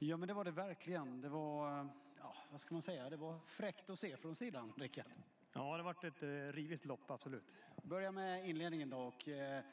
Ja, men det var det verkligen. Det var, ja, vad ska man säga? Det var fräckt att se från sidan, Rickard. Ja, det har varit ett rivigt lopp, absolut. Börja med inledningen då och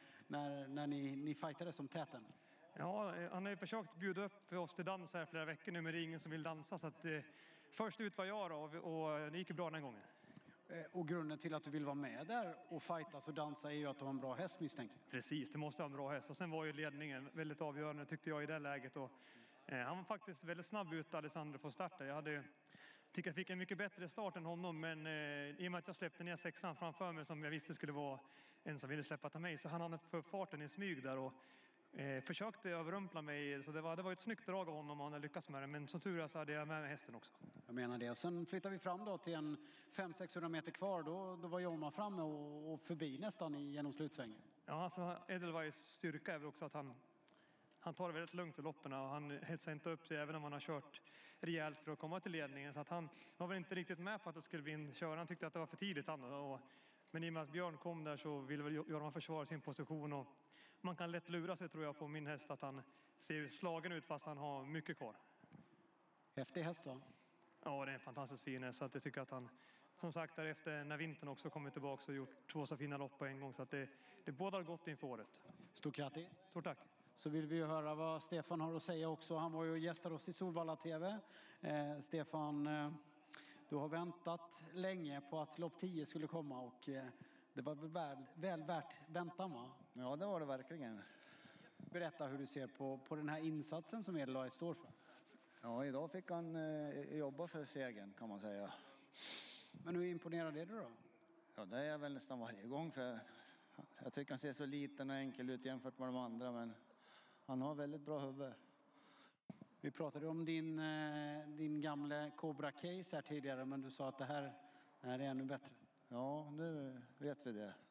när ni fightade som täten. Ja, han har ju försökt bjuda upp oss till dans här flera veckor nu, men det är ingen som vill dansa. Så att, först ut var jag då, och det gick ju bra den gången. Och grunden till att du vill vara med där och fightas och dansa är ju att du har en bra häst, misstänker. Precis, det måste ha en bra häst. Och sen var ju ledningen väldigt avgörande, tyckte jag, i det läget. Och, han var faktiskt väldigt snabb ut, Alessandro, från starten. Jag tycker jag fick en mycket bättre start än honom, men i och med att jag släppte ner sexan framför mig som jag visste skulle vara en som ville släppa till mig, så han hade för farten i smyg där och försökte överrumpla mig. Så det var ett snyggt drag av honom och han hade lyckats med det. Men som tur är så hade jag med hästen också. Jag menar det. Sen flyttar vi fram då till en 500-600 meter kvar. Då var Jorma framme och förbi nästan genom slutsvängen. Ja, alltså Edelweiss styrka är väl också att han tar det väldigt lugnt i loppen och han hetsar inte upp sig även om han har kört rejält för att komma till ledningen. Så att han var väl inte riktigt med på att det skulle bli en kör. Han tyckte att det var för tidigt. Men i och med att Björn kom där så ville väl Jorma försvara sin position. Och man kan lätt lura sig, tror jag, på min häst att han ser slagen ut fast han har mycket kvar. Häftig häst då? Ja, det är en fantastiskt fin häst. Så att jag tycker att han, som sagt, därefter när vintern också kommit tillbaka och gjort 2 så fina lopp på en gång. Så att det bådar gott inför året. Stort grattis. Stort tack. Så vill vi ju höra vad Stefan har att säga också. Han var ju gästade oss i Solvalla TV. Stefan, du har väntat länge på att lopp 10 skulle komma och det var väl värt väntan, va? Ja, det var det verkligen. Berätta hur du ser på den här insatsen som Edelweiss står för. Ja, idag fick han jobba för segern, kan man säga. Men hur imponerad är du då? Ja, det är jag väl nästan varje gång, för jag tycker han ser så liten och enkel ut jämfört med de andra, men han har väldigt bra huvud. Vi pratade om din gamla Cobra Case här tidigare, men du sa att det här är ännu bättre. Ja, nu vet vi det.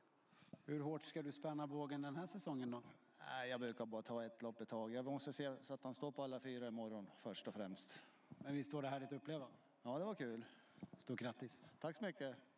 Hur hårt ska du spänna bågen den här säsongen då? Nej, jag brukar bara ta ett lopp i taget. Jag måste se så att han står på alla 4 imorgon först och främst. Men visst står det härligt att uppleva? Ja, det var kul. Stort grattis. Tack så mycket.